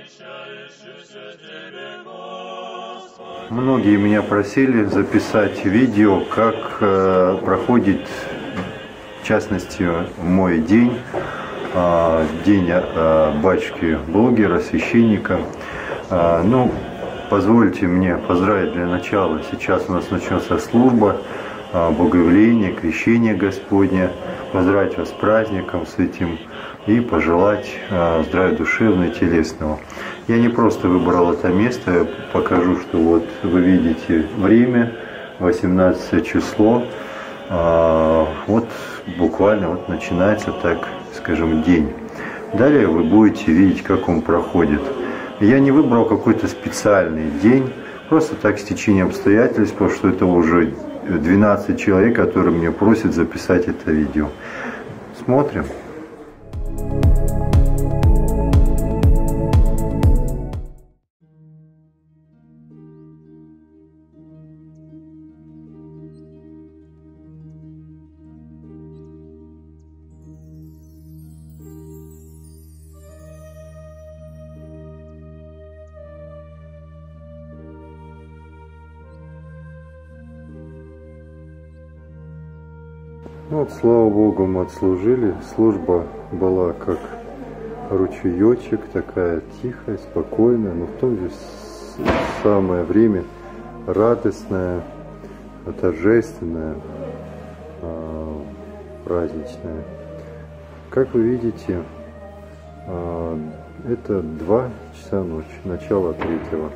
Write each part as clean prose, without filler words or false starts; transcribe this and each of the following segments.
Многие меня просили записать видео, как проходит, в частности, мой день, день батюшки-блогера, священника. Ну, позвольте мне поздравить для начала. Сейчас у нас начнется служба, богоявление, крещение Господне. Поздравить вас с праздником, с этим, и пожелать здравия душевного и телесного. Я не просто выбрал это место, я покажу, что вот вы видите время, 18 число. Вот буквально вот начинается, так скажем, день. Далее вы будете видеть, как он проходит. Я не выбрал какой-то специальный день, просто так стечение обстоятельств, потому что это уже 12 человек, которые меня просят записать это видео. Смотрим. Вот, слава Богу, мы отслужили. Служба была как ручеечек, такая тихая, спокойная, но в то же самое время радостная, торжественная, праздничная. Как вы видите, это 2 часа ночи, начало 3-го.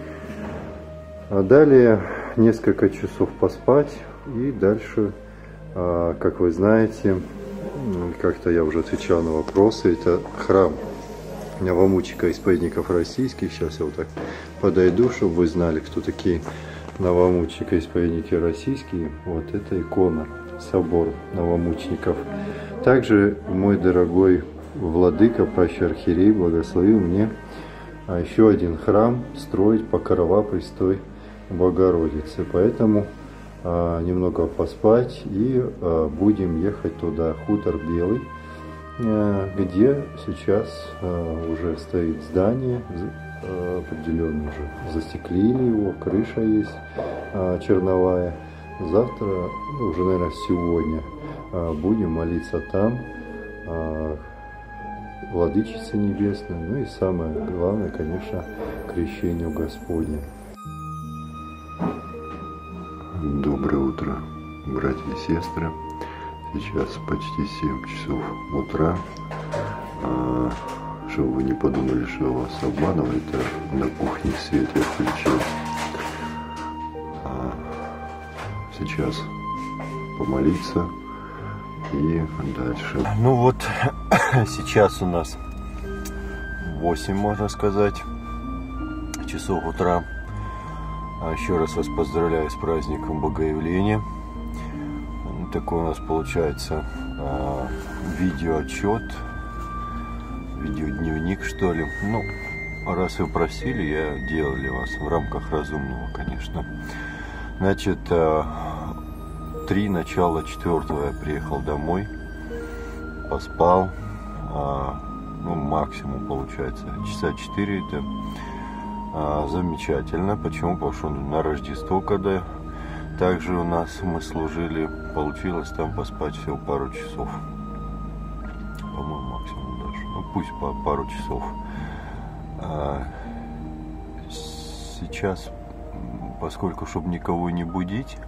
А далее несколько часов поспать и дальше... Как вы знаете, как-то я уже отвечал на вопросы, это храм новомученика-исповедников российских. Сейчас я вот так подойду, чтобы вы знали, кто такие новомученики-исповедники российские. Вот это икона, собор новомучеников. Также мой дорогой владыка, пращеархиерей, благословил мне еще один храм строить Покрова Престой Богородицы. Поэтому немного поспать и будем ехать туда, Хутор Белый, где сейчас уже стоит здание, определенно уже застеклили его, крыша есть черновая. Завтра, уже, наверное, сегодня будем молиться там, Владычице Небесной, ну и самое главное, конечно, крещению Господне. Доброе утро, братья и сестры. Сейчас почти 7 часов утра. Чтобы вы не подумали, что я вас обманываю, это на кухне свет я включил. Сейчас помолиться и дальше. Ну вот, сейчас у нас 8, можно сказать, часов утра. Еще раз вас поздравляю с праздником Богоявления. Такой у нас получается видеоотчет, видеодневник, что ли. Ну, раз вы просили, я делал для вас в рамках разумного, конечно. Значит, 3 начала 4-го я приехал домой, поспал, ну, максимум получается часа 4 это. Замечательно. Почему? Потому что на Рождество, когда также у нас мы служили, получилось там поспать всего пару часов. По-моему, максимум даже. Ну, пусть по пару часов. Сейчас, поскольку, чтобы никого не будить,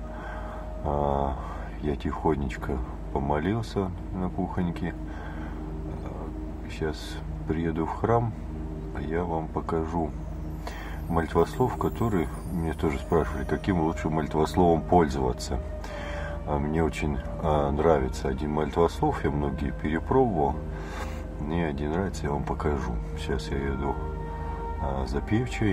я тихонечко помолился на кухоньке. Сейчас приеду в храм, я вам покажу молитвослов, которые мне тоже спрашивали, каким лучше молитвословом пользоваться. Мне очень нравится один молитвослов, я многие перепробовал. Мне один нравится, я вам покажу. Сейчас я еду за певчей.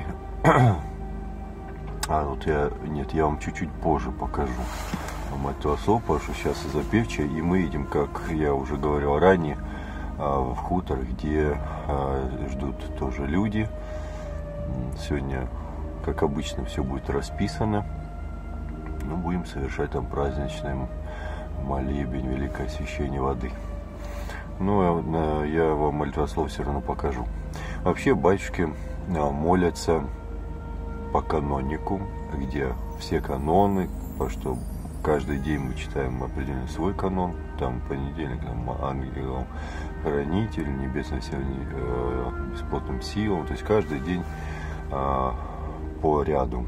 Вот я вам чуть-чуть позже покажу молитвослов, потому что сейчас за певчей, и мы едем, как я уже говорил ранее, в хутор, где ждут тоже люди. Сегодня, как обычно, все будет расписано. Но будем совершать там праздничный молебен, великое освящение воды. Ну, я вам молитвослов все равно покажу. Вообще батюшки молятся по канонику, где все каноны, потому что каждый день мы читаем определенный свой канон. Там понедельник, там ангелом хранитель, небесной бесплотным силам. То есть каждый день по ряду.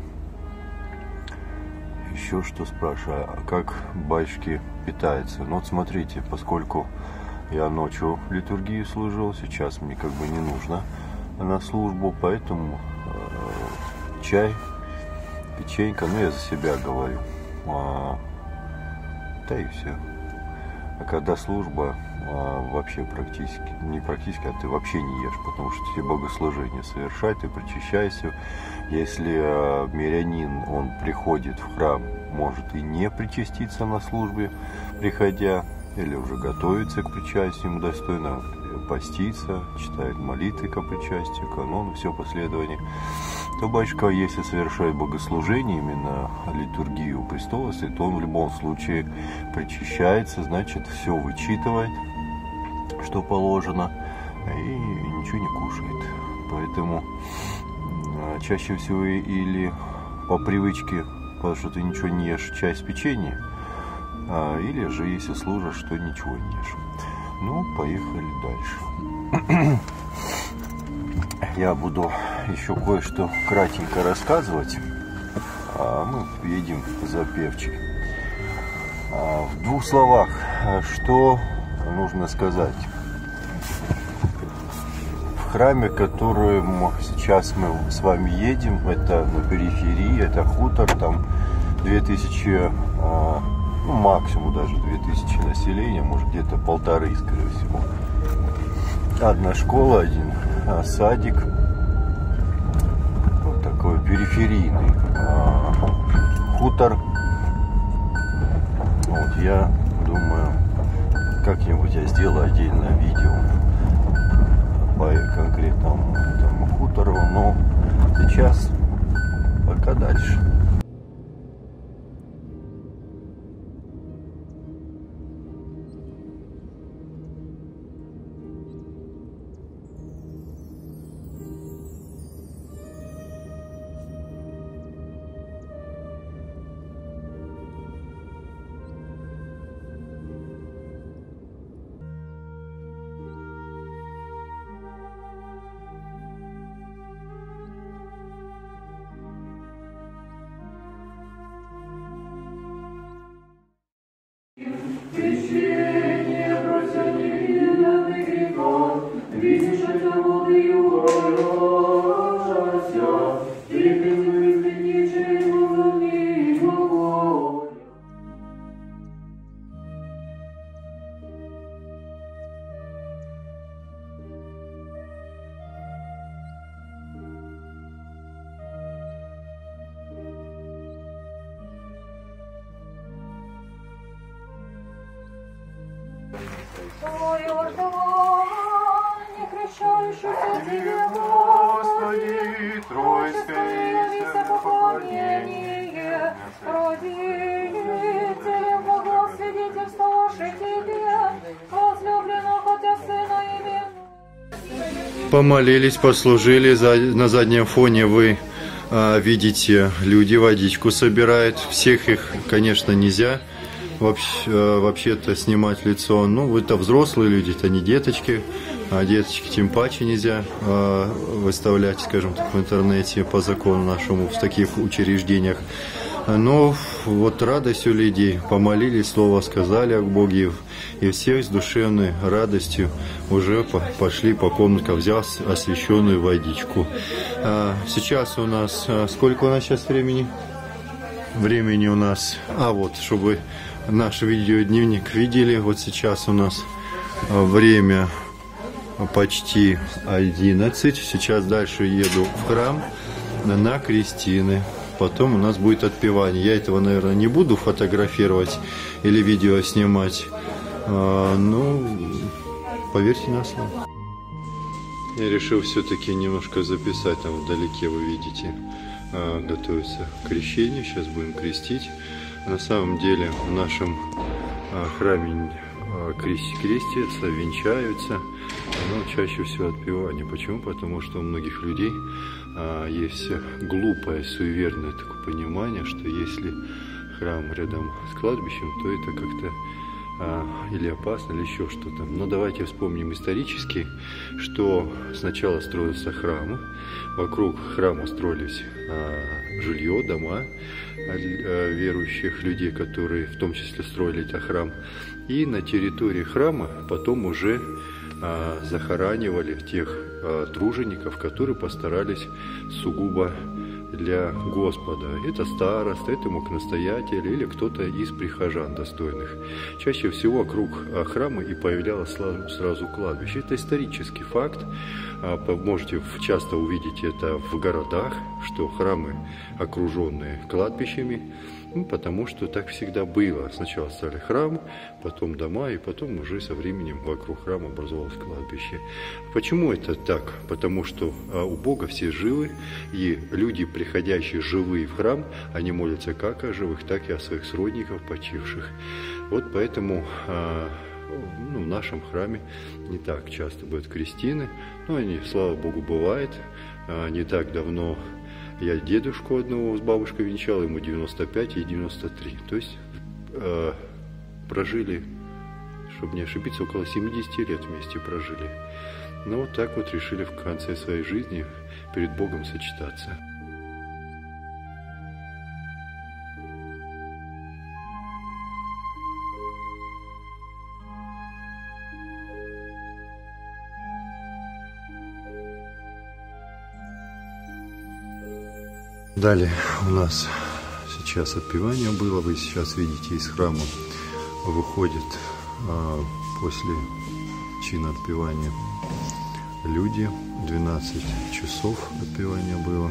Еще что спрашиваю, а как батюшки питаются? Ну вот смотрите, поскольку я ночью литургию служил, сейчас мне как бы не нужно на службу, поэтому чай, печенька, ну я за себя говорю, да и все. А когда служба, вообще практически, не практически, а ты вообще не ешь, потому что тебе богослужение совершать, ты причащайся. Если мирянин, он приходит в храм, может и не причаститься на службе, приходя, или уже готовится к причастию, ему достойно поститься, читает молитвы ко причастию, каноны, все последование, то батюшка, если совершает богослужение, именно литургию престола, то он в любом случае причащается, значит, все вычитывает, что положено, и ничего не кушает. Поэтому чаще всего или по привычке, потому что ты ничего не ешь, чай с печеньем, или же, если служишь, то ничего не ешь. Ну, поехали дальше. Я буду еще кое-что кратенько рассказывать, а мы едем запевчик. В двух словах, что нужно сказать. В храме, в который сейчас мы с вами едем, это на периферии, это хутор, там 2000, ну, максимум даже 2000 населения, может где-то 1500, скорее всего. Одна школа, один садик, вот такой периферийный хутор. Вот, я думаю, как-нибудь я сделаю отдельное видео по конкретному этому хутору, но сейчас пока дальше. Ой, Иордане, крещающийся тебе, Господи, Тройское поклонение, родителям благосвидетельствовавши тебе, возлюбленного хотя Сына именно. Помолились, послужили, на заднем фоне вы видите, люди водичку собирают, всех их, конечно, нельзя вообще-то снимать лицо. Ну, это взрослые люди, это не деточки, а деточки тем паче нельзя выставлять, скажем так, в интернете по закону нашему в таких учреждениях. Но вот радость у людей, помолились, слово сказали о Боге, и все с душевной радостью уже пошли по комнаткам, взял освященную водичку. Сейчас у нас, сколько у нас сейчас времени? Времени у нас, вот, чтобы наш видеодневник видели, вот сейчас у нас время почти 11. Сейчас дальше еду в храм на крестины. Потом у нас будет отпевание. Я этого, наверное, не буду фотографировать или видео снимать. Ну, поверьте на слово. Я решил все-таки немножко записать. Там вдалеке вы видите, готовится к крещению. Сейчас будем крестить. На самом деле в нашем храме крестятся, венчаются, но чаще всего отпевание. Почему? Потому что у многих людей есть глупое, суеверное такое понимание, что если храм рядом с кладбищем, то это как-то или опасно, или еще что-то. Но давайте вспомним исторически, что сначала строился храм, вокруг храма строились жилье, дома верующих людей, которые в том числе строили этот храм. И на территории храма потом уже захоранивали тех тружеников, которые постарались сугубо для Господа. Это староста, это мог настоятель или кто-то из прихожан достойных. Чаще всего вокруг храма и появлялось сразу кладбище. Это исторический факт. Можете часто увидеть это в городах, что храмы окруженные кладбищами, потому что так всегда было. Сначала стали храм, потом дома, и потом уже со временем вокруг храма образовалось кладбище. Почему это так? Потому что у Бога все живы, и люди, приходящие живые в храм, они молятся как о живых, так и о своих сродниках, почивших. Вот поэтому в нашем храме не так часто бывают крестины, но они, слава Богу, бывает. Не так давно я дедушку одного с бабушкой венчал, ему 95 и 93. То есть прожили, чтобы не ошибиться, около 70 лет вместе прожили. Но вот так вот решили в конце своей жизни перед Богом сочетаться. Далее у нас сейчас отпевание было. Вы сейчас видите, из храма выходят после чина отпевания люди. 12 часов отпевания было.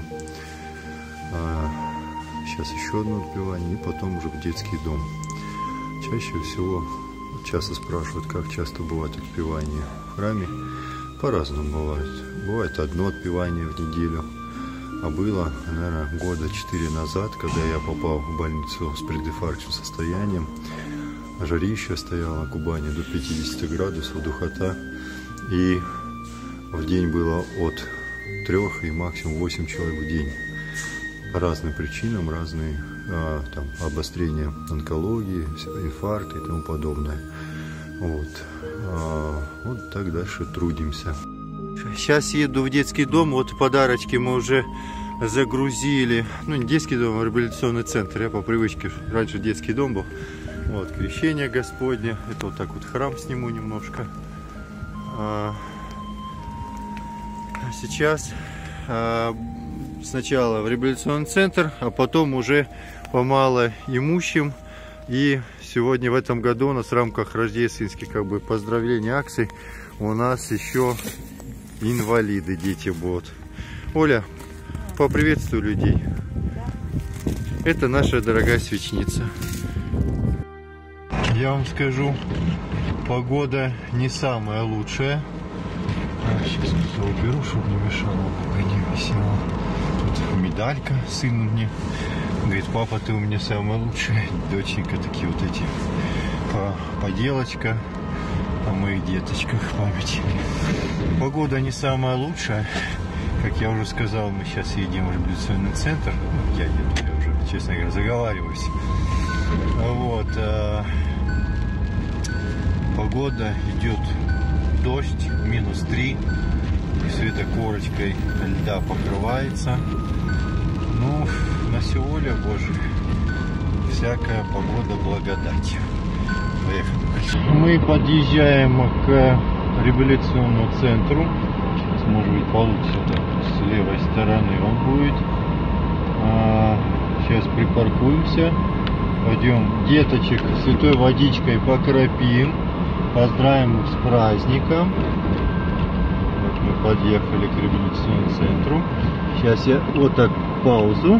Сейчас еще одно отпевание, и потом уже в детский дом. Чаще всего часто спрашивают, как часто бывает отпевание в храме. По-разному бывает. Бывает одно отпевание в неделю. А было, наверное, года 4 назад, когда я попал в больницу с прединфарктным состоянием. Жарище стояло на Кубани до 50 градусов, духота. И в день было от 3 и максимум 8 человек в день. По разным причинам, разные там, обострения онкологии, инфаркты и тому подобное. Вот так дальше трудимся. Сейчас еду в детский дом, вот подарочки мы уже загрузили. Ну, не детский дом, а реабилитационный центр. Я по привычке, раньше детский дом был. Вот, крещение Господне. Это вот так вот храм сниму немножко. Сейчас сначала в реабилитационный центр, а потом уже по малоимущим. И сегодня в этом году у нас в рамках рождественских поздравлений акций у нас еще инвалиды, дети будут. Оля, поприветствуй людей. Это наша дорогая свечница. Я вам скажу, погода не самая лучшая. Сейчас все уберу, чтобы не мешало, не висело. Тут медалька сыну мне. Говорит, папа, ты у меня самая лучшая. Доченька, такие вот эти поделочка о моих деточках в памяти. Погода не самая лучшая. Как я уже сказал, мы сейчас едем в реабилитационный центр. Я уже, честно говоря, заговариваюсь. Вот. Погода идет дождь, -3. Все это корочкой льда покрывается. Ну, на Сеуле, Боже, всякая погода благодать. Поехали. Мы подъезжаем к реабилитационному центру. Сейчас, может быть, получится с левой стороны он будет. Сейчас припаркуемся. Пойдем деточек святой водичкой покропим. Поздравим их с праздником. Вот мы подъехали к реабилитационному центру. Сейчас я вот так паузу.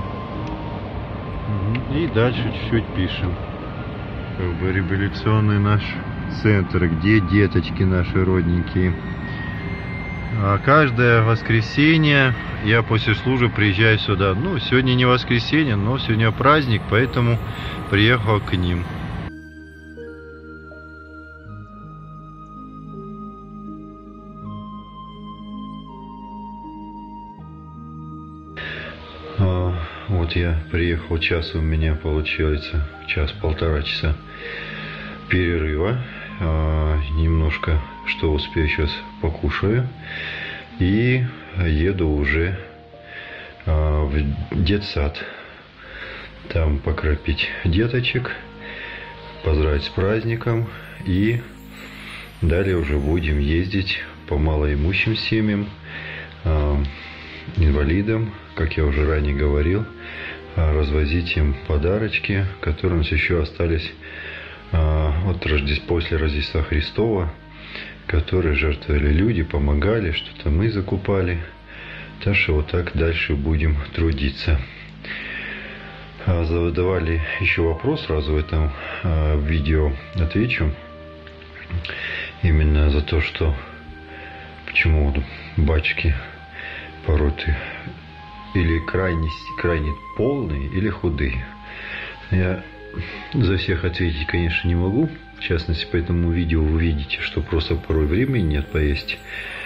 И дальше чуть-чуть пишем. Реабилитационный наш центр, где деточки наши родненькие. Каждое воскресенье я после службы приезжаю сюда. Ну, сегодня не воскресенье, но сегодня праздник, поэтому приехал к ним. Вот я приехал, час у меня получается, час-полтора часа перерыва. Немножко, что успею, сейчас покушаю. И еду уже в детсад. Там покропить деточек, поздравить с праздником. И далее уже будем ездить по малоимущим семьям, инвалидам, как я уже ранее говорил, развозить им подарочки, которые у нас еще остались после Рождества Христова, которые жертвовали люди, помогали, что-то мы закупали. Так что вот так дальше будем трудиться. Задавали еще вопрос, сразу в этом видео отвечу. Именно за то, что почему батюшки порой или крайне полные, или худые. Я за всех ответить, конечно, не могу. В частности, по этому видео вы видите, что просто порой времени нет поесть.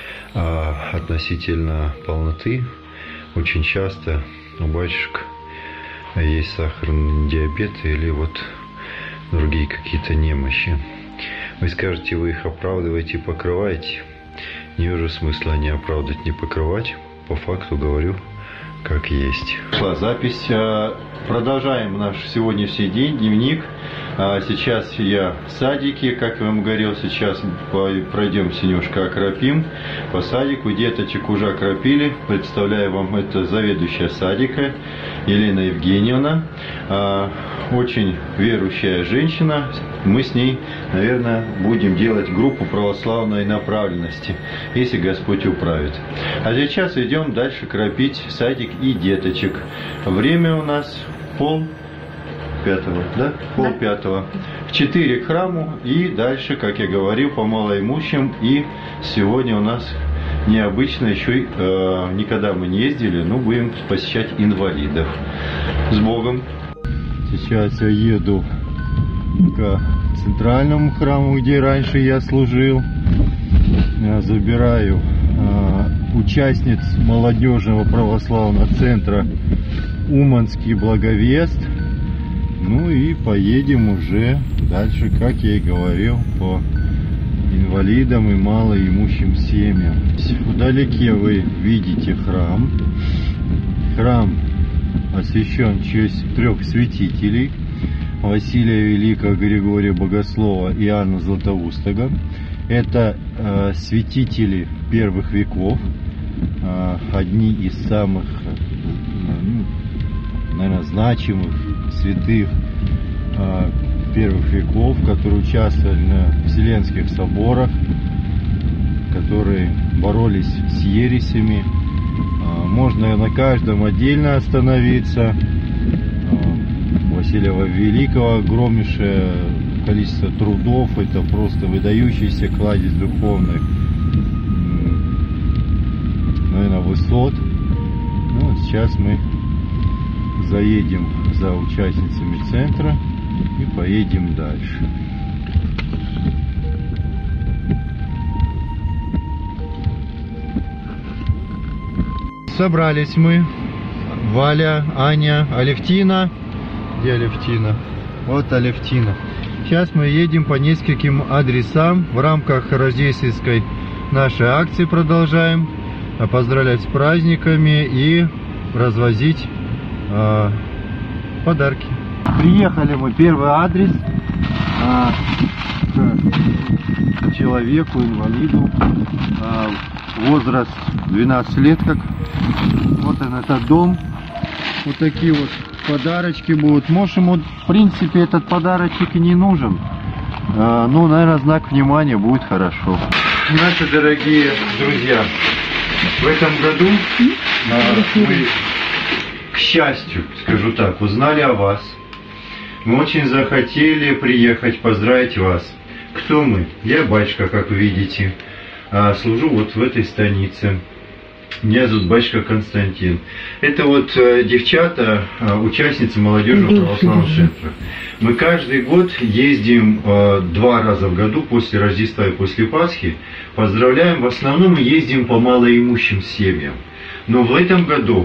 А относительно полноты, очень часто у батюшек есть сахарный диабет или вот другие какие-то немощи. Вы скажете, вы их оправдываете и покрываете. Не вижу смысла не оправдывать, не покрывать. По факту говорю, как есть. Шла запись. Продолжаем наш сегодняшний день, дневник. Сейчас я в садике, как я вам говорил, сейчас пройдемся немножко, окропим по садику. Деточек уже окропили. Представляю вам, это заведующая садика Елена Евгеньевна. Очень верующая женщина. Мы с ней, наверное, будем делать группу православной направленности, если Господь управит. А сейчас идем дальше кропить садик и деточек. Время у нас 4:30, да? 4:30. В 4 к храму и дальше, как я говорил, по малоимущим. И сегодня у нас необычно, еще никогда мы не ездили, но будем посещать инвалидов. С Богом! Сейчас я еду к центральному храму, где раньше я служил. Я забираю участниц молодежного православного центра Уманский Благовест. Ну и поедем уже дальше, как я и говорил, по инвалидам и малоимущим семьям. Вдалеке вы видите храм. Храм освящен в честь 3 святителей: Василия Великого, Григория Богослова и Иоанна Златоустого. Это святители первых веков, одни из самых, наверное, значимых святых первых веков, которые участвовали на Вселенских соборах, которые боролись с ересями. Можно на каждом отдельно остановиться. Василия Великого огромнейшее количество трудов, это просто выдающийся кладезь духовных, наверное, высот. Ну, сейчас мы заедем за участницами центра и поедем дальше. Собрались мы. Валя, Аня, Алевтина. Где Алевтина? Вот Алевтина. Сейчас мы едем по нескольким адресам в рамках рождественской нашей акции, продолжаем поздравлять с праздниками и развозить подарки. Приехали мы, первый адрес, к человеку, инвалиду, возраст 12 лет как. Вот он, этот дом. Вот такие вот подарочки будут. Может, ему, в принципе, этот подарочек и не нужен. Ну, наверное, знак внимания будет хорошо. Наши дорогие друзья, в этом году мы, к счастью, скажу так, узнали о вас. Мы очень захотели приехать поздравить вас. Кто мы? Я батюшка, как вы видите. Служу вот в этой станице. Меня зовут батюшка Константин. Это вот девчата, участницы молодежного православного центра. Мы каждый год ездим 2 раза в году, после Рождества и после Пасхи. Поздравляем. В основном мы ездим по малоимущим семьям. Но в этом году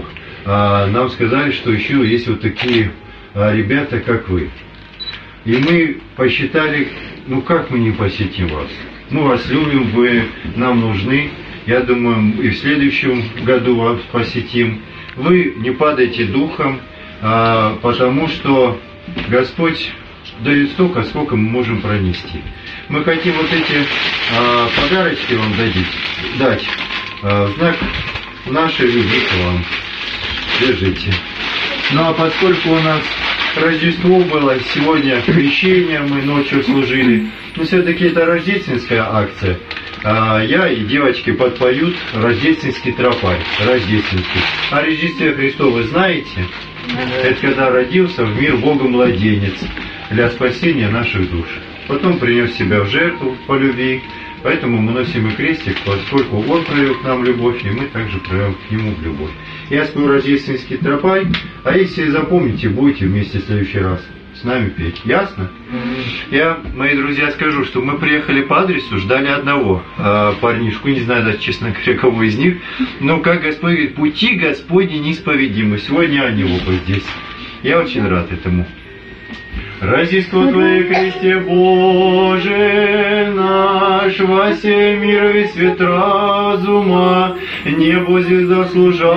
нам сказали, что еще есть вот такие ребята, как вы. И мы посчитали, ну как мы не посетим вас? Мы вас любим, вы нам нужны. Я думаю, и в следующем году вас посетим. Вы не падайте духом, потому что Господь дает столько, сколько мы можем пронести. Мы хотим вот эти подарочки вам дать в знак нашей любви к вам. Держите. Ну а поскольку у нас Рождество было, сегодня крещение, мы ночью служили, но все-таки это рождественская акция. Я и девочки подпоют рождественский тропарь, рождественский. О Рождестве Христове вы знаете? Это когда родился в мир Бога младенец для спасения наших душ. Потом принес себя в жертву по любви, поэтому мы носим и крестик, поскольку Он проявил к нам любовь, и мы также проявим к Нему любовь. Я спою рождественский тропарь, а если запомните, будете вместе в следующий раз с нами петь. Ясно? Я, мои друзья, скажу, что мы приехали по адресу, ждали одного парнишку, не знаю даже, честно говоря, кого из них, но, как Господь говорит, пути Господни неисповедимы. Сегодня они оба здесь. Я очень рад этому. Рождество Твое, Христе Боже наш, во сей мир весь свет разума, небо звезда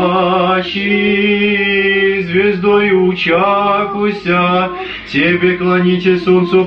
служащий, звездою учакуся, Тебе клоните солнцу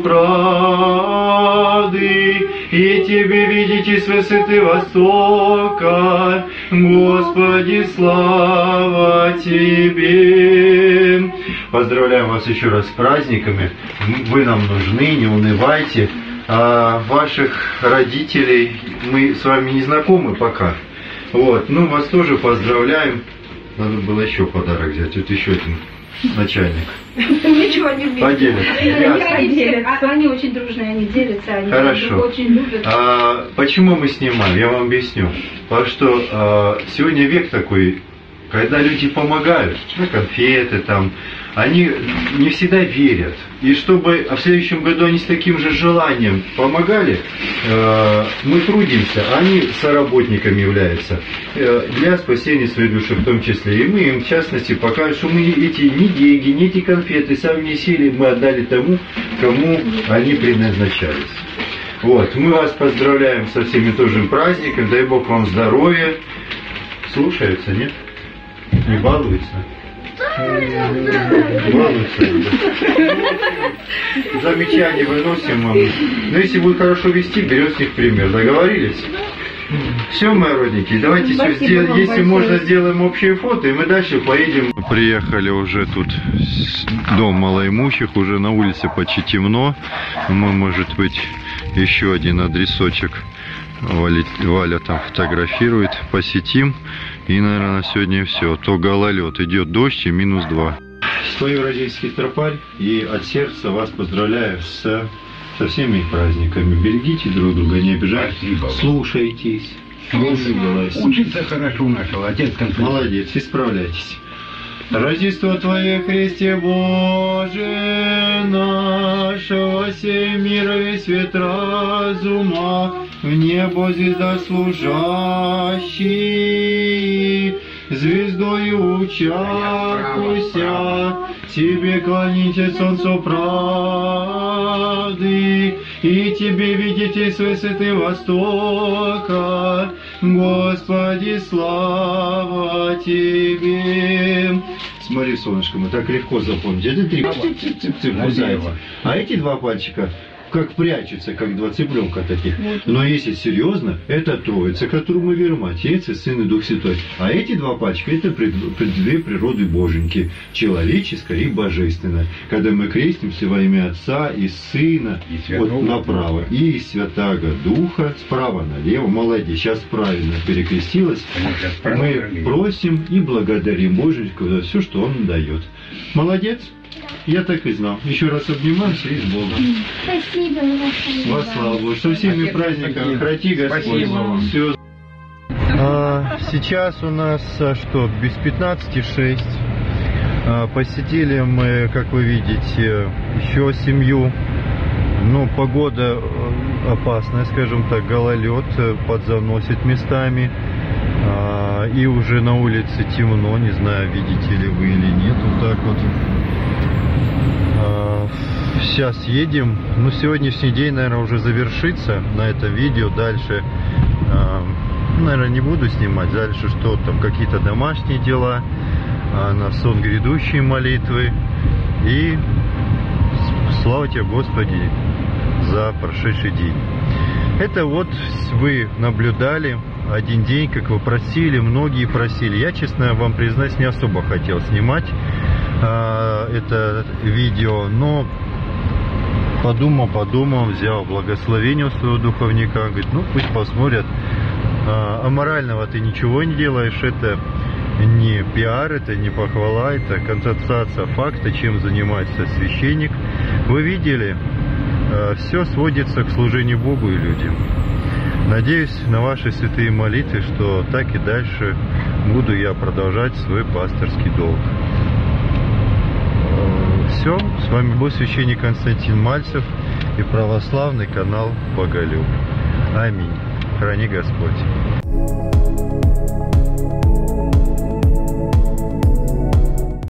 правды, и Тебе видите с высоты востока, Господи, слава Тебе. Поздравляем вас еще раз с праздниками. Вы нам нужны, не унывайте. Ваших родителей мы с вами не знакомы пока. Вот, ну вас тоже поздравляем. Надо было еще подарок взять. Вот еще один начальник. Ничего не вместе. Поделятся. Они очень дружные, они делятся, они Хорошо. очень любят. Почему мы снимаем? Я вам объясню. Потому что сегодня век такой, когда люди помогают, ну, конфеты там, они не всегда верят. И чтобы в следующем году они с таким же желанием помогали, мы трудимся, они соработниками являются для спасения своей души в том числе. И мы им в частности покажем, что мы эти ни деньги, ни эти конфеты, сами не сели, мы отдали тому, кому они предназначались. Вот, мы вас поздравляем со всеми тоже праздниками, дай Бог вам здоровья. Слушаются, нет? Не балуются? Замечания выносим вам. Но если будет хорошо вести, берем с них пример. Договорились? Все, мои родненькие, давайте все сделаем. Если можно, сделаем общее фото, и мы дальше поедем. Приехали уже тут дом малоимущих, уже на улице почти темно. Мы, может быть, еще один адресочек Валя там фотографирует. Посетим. И, наверное, на сегодня все. То гололед, идет дождь и -2. Спою рождественский тропарь и от сердца вас поздравляю со всеми праздниками. Берегите друг друга, не обижайтесь. Спасибо. Слушайтесь. Учиться хорошо начал, отец конфетти. Молодец, исправляйтесь. Рождество Твое, Христе Боже наш, во сей мир весь свет разума, в небо звезда служащий, звездою учакуся, Тебе клоните солнцу правды, и Тебе видите с высоты востока, Господи, слава Тебе. Смотри, солнышко, мы так легко запомнить. Это 3 цып-цып-цып, а эти 2 пальчика как прячутся, как 2 цыпленка таких. Но если серьезно, это Троица, которую мы верим, Отец и Сын и Дух Святой. А эти 2 пальчика, это 2 природы Боженьки, человеческая и божественная. Когда мы крестимся во имя Отца и Сына, и вот направо, и Святаго Духа, справа налево. Молодец, сейчас правильно перекрестилась. Мы просим и благодарим Боженьку за все, что Он дает. Молодец. Я так и знал. Еще раз обнимаемся и с Богом. Спасибо. Во славу Божию. Со всеми праздниками. Храни Господь. Все. Сейчас у нас что? Без 15:06. Посетили мы, как вы видите, еще семью. Ну, погода опасная, скажем так, гололед, подзаносит местами. И уже на улице темно, не знаю, видите ли вы или нет, вот так вот. Сейчас едем, ну сегодняшний день, наверное, уже завершится на этом видео. Дальше, наверное, не буду снимать, дальше что там, какие-то домашние дела, на сон грядущие молитвы. И слава тебе, Господи, за прошедший день. Это вот вы наблюдали один день, как вы просили, многие просили. Я, честно вам признаюсь, не особо хотел снимать это видео, но подумал, взял благословение у своего духовника, говорит, ну пусть посмотрят. Аморального ты ничего не делаешь, это не пиар, это не похвала, это констатация факта, чем занимается священник. Вы видели, все сводится к служению Богу и людям. Надеюсь на ваши святые молитвы, что так и дальше буду я продолжать свой пасторский долг. Все, с вами был священник Константин Мальцев и православный канал Боголюб. Аминь. Храни Господь.